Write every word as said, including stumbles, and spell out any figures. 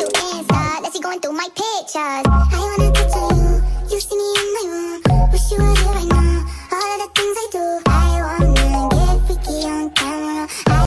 through Insta. Let's see going through my pictures. I wanna